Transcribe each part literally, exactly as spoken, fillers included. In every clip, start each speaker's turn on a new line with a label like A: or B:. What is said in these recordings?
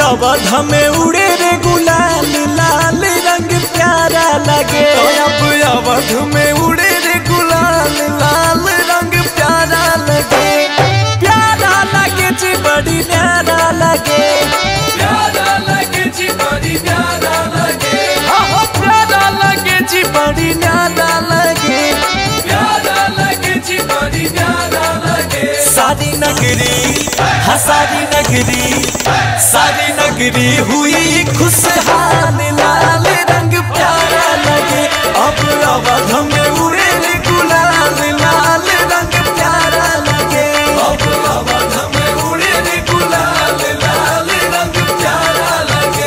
A: अवध में उड़े रे गुलाल लाल रंग प्यारा लगे। अब अवध में उड़े रे गुलाल लाल रंग प्यारा लगे। प्यारा लगे जी बड़ी प्यारा लगे। प्यारा लगे जी बड़ी प्यारा लगे। हाँ प्यारा लगे जी बड़ी प्यारा लगे। प्यारा लगे जी बड़ी प्यारा लगे। सारी नगरी हाँ सारी नगरी सारी नगरी हुई खुशहाल लाल रंग प्यारा लगे। अब अवध में उड़े रे गुलाल लाल रंग प्यारा लगे। अब अवध में उड़े रे गुलाल लाल रंग प्यारा लगे।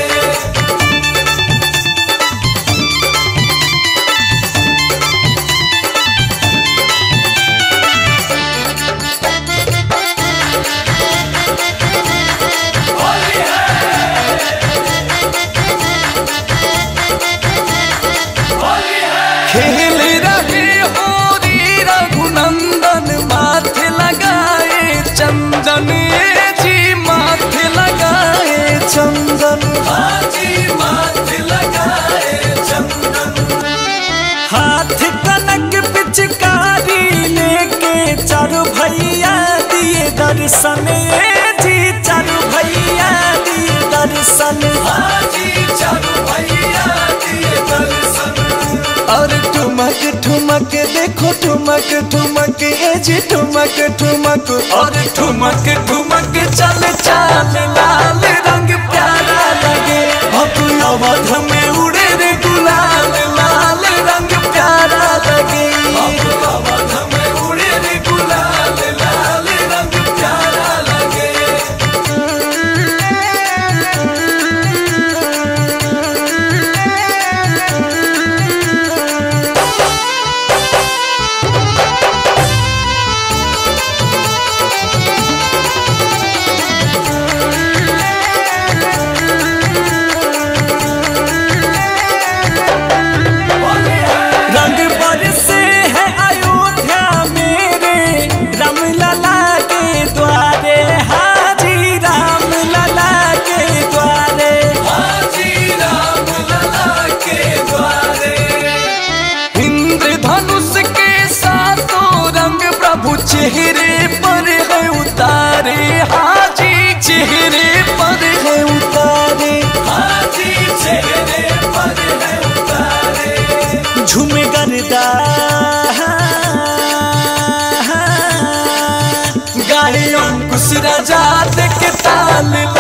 A: खेल रहे होरी रघुनंदन माथे लगाए चंदन जी माथे लगाए चंदन। हाजी माथे लगाए चंदन। हाथ कनक पिचकारी लेके चारों भैया दिए दर्शन जी चारों भैया दिए दर्शन। हाजी चारों भैया दिए दर्शन। और ठुमक ठुमक देखो ठुमक ठुमक ए जी ठुमक ठुमक और ठुमक ठुमक चल चाल लाल रंग प्यारा लगे। अब अवध में उड़े रे गुलाल लाल रंग प्यारा लगे। अब अवध में उड़े रे गुलाल लाल रंग प्यारा लगे। रंग बरसे है अयोध्या मेरे राम लला के द्वारे। हाजी राम लला के द्वारे। हाजी राम लला के द्वारे। इंद्रधनुष के सातों रंग प्रभु चेहरे पर है उतारे। हाजी चेहरे पर है उतारे। हाजी चेहरे पर है उतारे। झूमे गरदा गाहे अंकुश राजा के ताल